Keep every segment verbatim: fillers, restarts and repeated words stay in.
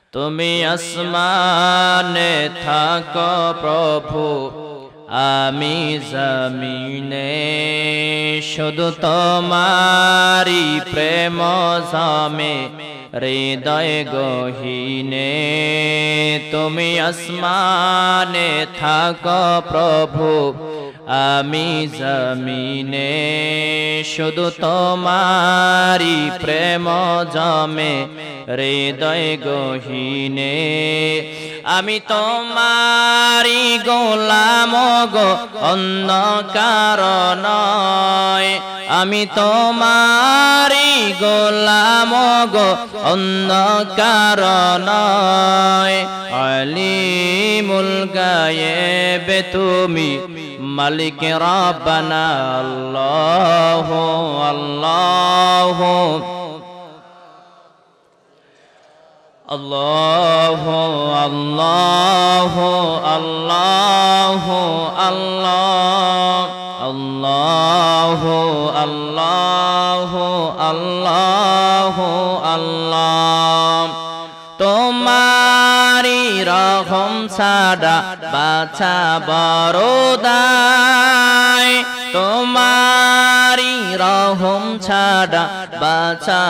তুমি আসমানে থাকো প্রভু আমি জমিনে শুধু তোমারি প্রেম জামে হৃদয় গহীনে তুমি আসমানে থাকো প্রভু আমি জমিনে শুধু তোমারি প্রেম জমে হৃদয় গহীনে আমি তোমারি গোলাম গো অন্য কারণ নয় আমি তোমারি গোলাম গো অন্য কারণ নয় আলিমুল গায়েব তুমি মালিক রব্বানা আল্লাহ আল্লাহ আল্লাহ আল্লাহ আল্লাহ আল্লাহ আল্লাহ আল্লাহ আল্লাহ আল্লাহ তোমারি রহম ছাড়া বাছা বড়দায় তোমারি রহম ছাড়া বাছা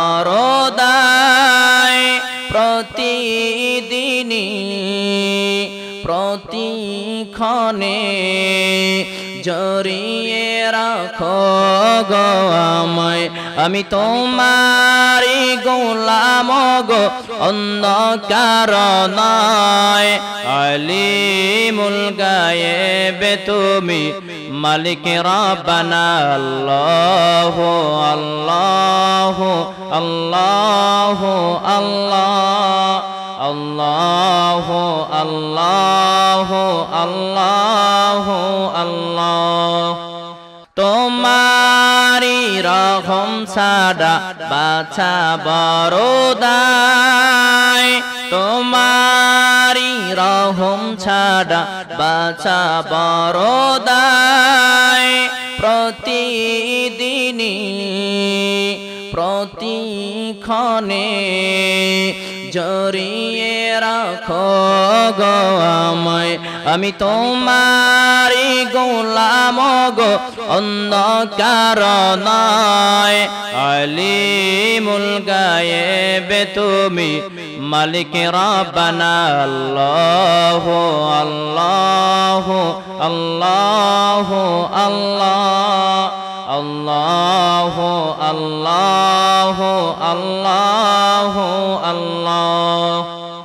বড়দায় প্রতিদিনই প্রতিক্ষণে জড়িয়ে রাখো গো আমায় আমি তোমারি গোলাম গো অন্য কারণ নয় আলিমুল গায়েব তুমি মালিক রব্বানা আল্লাহ আল্লাহ আল্লাহ আল্লাহ আল্লাহ আল্লাহ আল্লাহ আল্লাহ তোমারি রহম ছাড়া বাছা বড়দায় তোমারি রহম ছাড়া বাছা বড়দায় প্রতিদিনই প্রতিক্ষণে জড়িয়ে রাখো গো আমায় আমি তোমারি গোলাম গো অন্য কারণ নয় আলিমুল গায়েব তুমি মালিক রব্বানা আল্লাহ আল্লাহ আল্লাহ আল্লাহ আল্লাহ আল্লাহ আল্লাহ আল্লাহ